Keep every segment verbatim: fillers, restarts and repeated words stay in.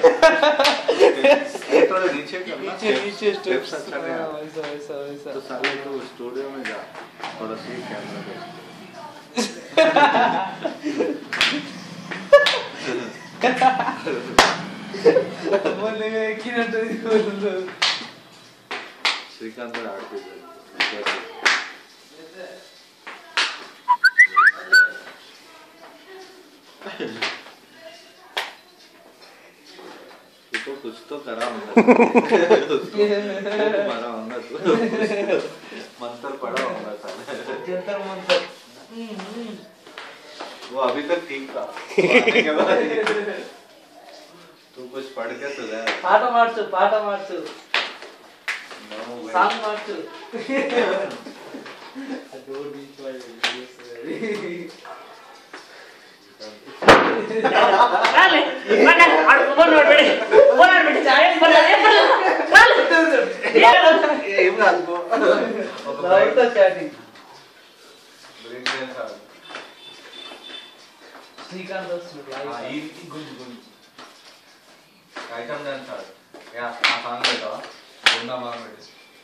थोड़ा नीचे करना, नीचे नीचे स्टेप्स अच्छा नहीं हाँ वैसा वैसा वैसा तो साले तो स्टूडियो में जा थोड़ा सीख कैमरा पे बोलेगा कि ना तो बोल दो श्रीकांत में आड़ के तो कुछ तो करा होगा मारा होगा तो मंत्र पढ़ा होगा साले जंतर मंतर वो अभी तक ठीक था आने के बाद तू कुछ पढ़ के तो जा पाठ मार्चु पाठ मार्चु सांग मार्चु दो बीच वाले Dale, mana, aduh, mau nol bedi, mau nol bedi, saya mau nol, ya perlu, dale, ya, ये बात को लाइट स्टार्टिंग ब्रेक डांस आ श्रीकांत लाइट हां ये गुंज गुंज आइटम डांस आ या आ सांग बेटा गुंडा मार बेटे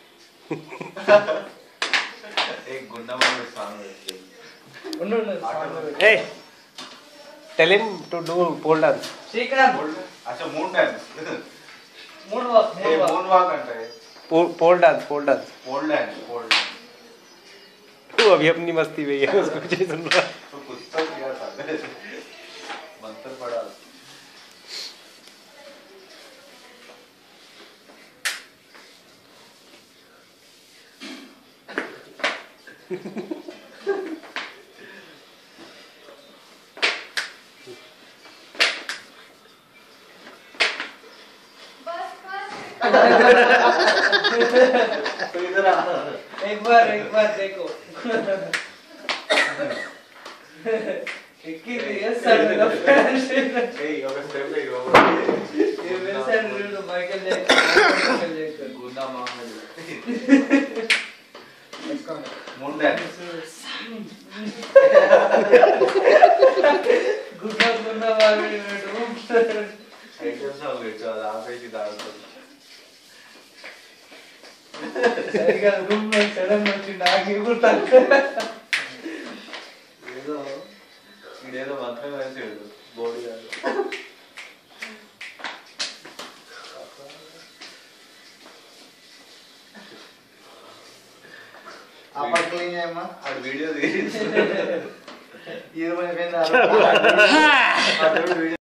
एक गुंडा मार बेटे सांग बेटे उन्नो उन्नो Hey, tell him to do pole dance. Srikanth अच्छा moon dance moon walk a moon walk moon walk अंटा है Pole, pole dance, pole dance. Pole dance pole तू अभी अपनी मस्ती में ही है उसको कुछ नहीं सुन रहा. तो कुछ तो किया था मंत्र पढ़ा तो इधर आ एक बार एक बार देखो एक ही दिया सर का फैन ए ఒక స్టెప్ ఏ ये वेलसन रीड माइकल जैक्सन माइकल जैक्सन गुंडा मार मून डांस गुंडा गुंडा मार ఐటమ్స్ ఆ వేచాలి ఆపేసి దాంట్లో సరిగా రూమ్ లో సడన్ వచ్చి నాకి గుర్తాను ఏదో ఇదేదో మంత్రం వేసాడు బోడీ అప్పట్లేం చేయమ్మా ఆ వీడియో తీసి ఇది మన